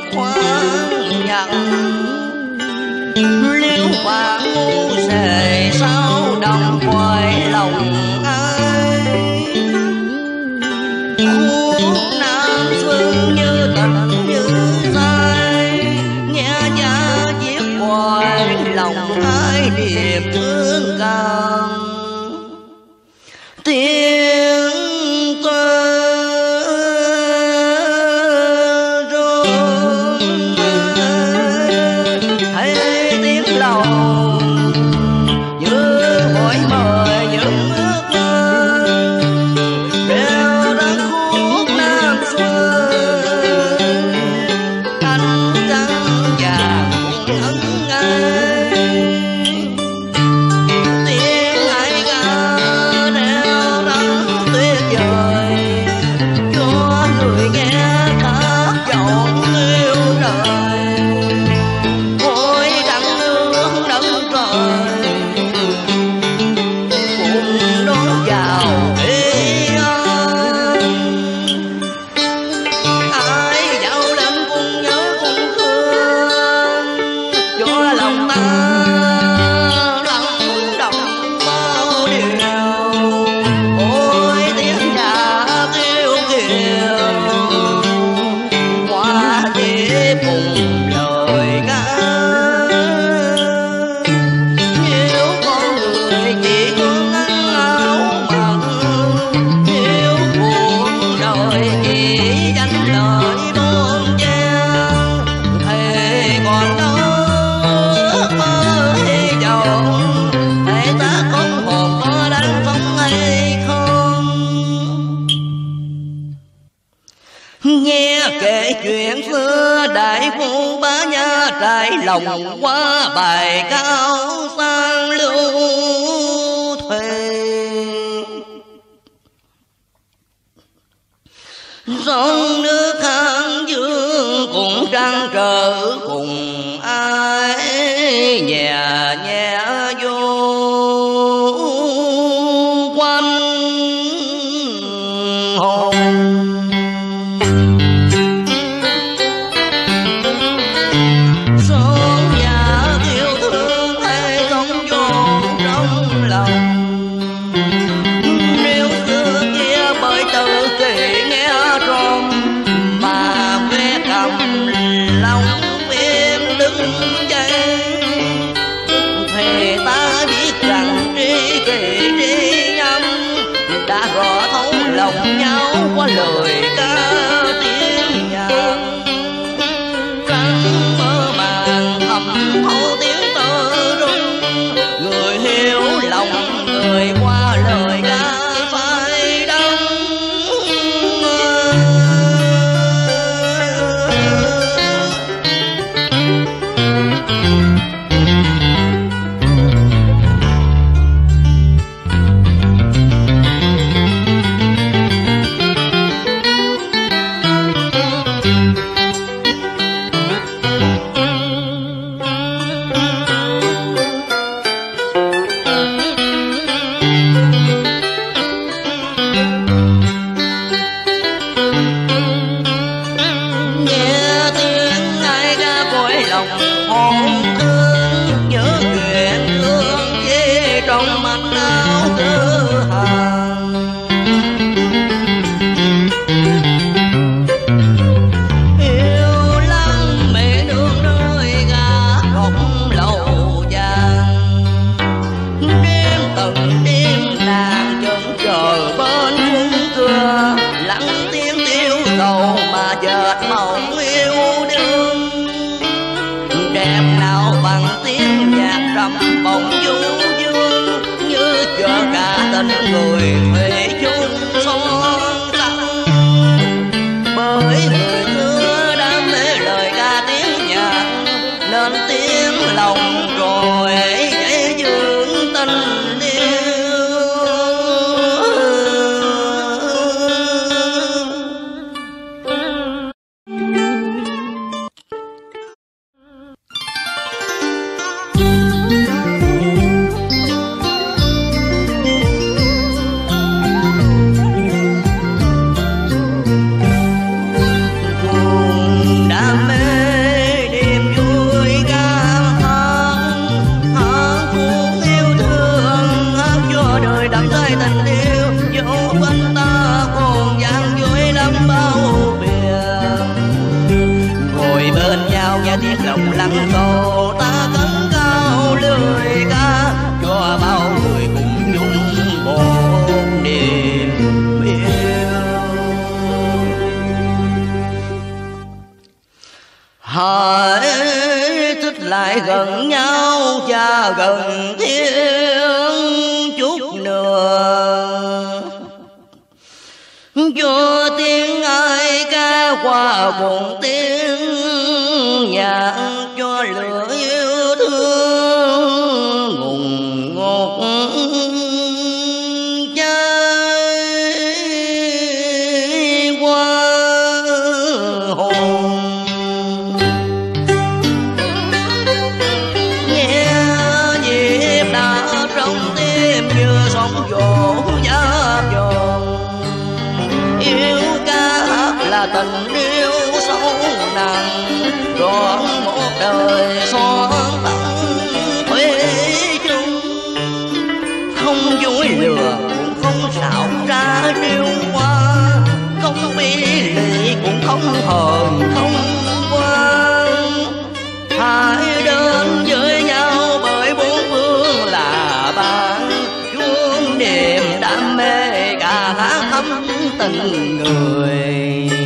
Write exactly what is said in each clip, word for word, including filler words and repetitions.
khoan nhận liêu và ngu xề sao đồng quay lòng ai khúc nam xuân như tình như say nghe cha viết hoài lòng ai niềm thương càng tiếng tơ rôn hay tiếng lòng như hỏi mời những ước mơ reo ra khúc nam xuân ánh trăng vàng ẩn ngây tiếng ai ca reo rắn tuyệt vời cho người nghe thác giọng yêu đời ôi trăng nước đất trời cùng đón vào thế an ai dạo lên cùng nhớ cùng thương cho lòng ta lắng động bao điều ôi tiếng nhạc kêu kiều qua để cùng lời ca nhiều con người chỉ có ngăn áo mặc nhiều cuộc đời chỉ danh lời bon chen thề còn đó ước mơ hy vọng hãy ta con hồn có đang sống hay không nghe kể chuyện xưa đại phu bá nhã trải lòng qua bài cao sang lưu thề sông nước khang dương cùng trăng trở cùng ai nhẹ nhẹ vô quanh hồn son nhà yêu thương hay sống vô trong lòng nếu xưa kia bởi tự kỷ nghe tròn mà quê cầm lòng em đứng dậy thì ta biết rằng tri kỷ tri nhâm đã rõ thấu lòng nhau qua lời ca tiếng nhạc trăng mơ màng thầm thấu tiếng tơ rung người hiểu lòng người qua lời ca phai đắng nghe tiếng ai ca cõi lòng hồn thương nhớ chuyện thương về trong manh áo cơ hàng yêu lắm mẹ nương nơi gà góc lầu vàng đêm từng đêm nàng chân chờ bên khung cửa lặng tiếng tiêu cầu mà dệt mộng yêu đương đẹp nào bằng tiếng nhạc trầm bồng du dương như chờ cả tình người về chung son trăng bởi người xưa đam mê lời ca tiếng nhạc nên tiếng lòng rồi dễ dưỡng tình yêu đam mê đắm say tình yêu, dẫu quanh ta còn gian dối lắm bao phiền. Ngồi bên nhau nghe tiếng lòng lắng cầu, ta cất cao lời ca cho bao người cùng chung một niềm yêu. Hãy thích lại gần nhau và gần thêm chút nữa, cho tiếng ai ca qua buồn tiếng nhạc, cho lửa yêu thương ngùng ngột cháy qua hồn. Nghe nhịp đã trong tim như sóng vỗ giáp giòn, yêu ca hát là tình yêu sâu nặng, trọn một đời son tặng thuê chung. Không dối lừa cũng không xạo ra điêu hoa, không bi lụy cũng không hờn không quan. Hãy đến với nhau bởi bốn phương là bạn, chuông niềm đam mê ca hát thắm tình người.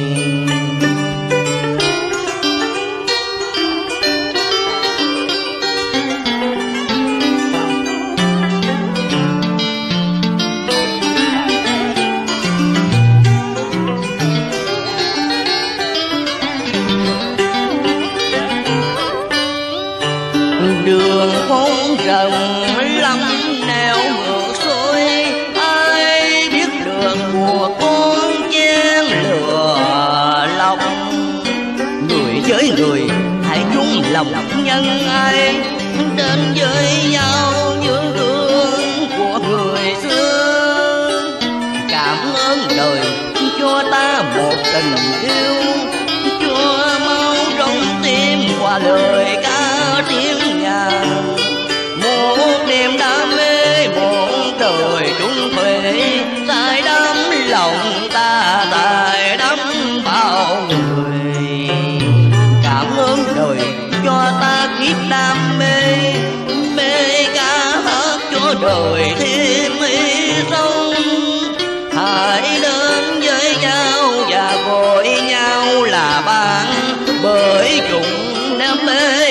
Đường phố rộng lắm nẻo ngược xuôi, ai biết được của con chen lừa lòng. Người với người hãy chung lòng nhân ai, đến với nhau như gương của người xưa. Cảm ơn đời cho ta một tình yêu, cho mau trong tim qua lời ca tiếng nhàn. Một niềm đam mê một đời trung thủy, tại đắm lòng ta tại đắm bao người. Cảm ơn đời cho ta kiếp đam mê, mê ca hát cho đời thêm ý sống. Hãy đến với nhau và gọi nhau là bạn, bởi chúng đam mê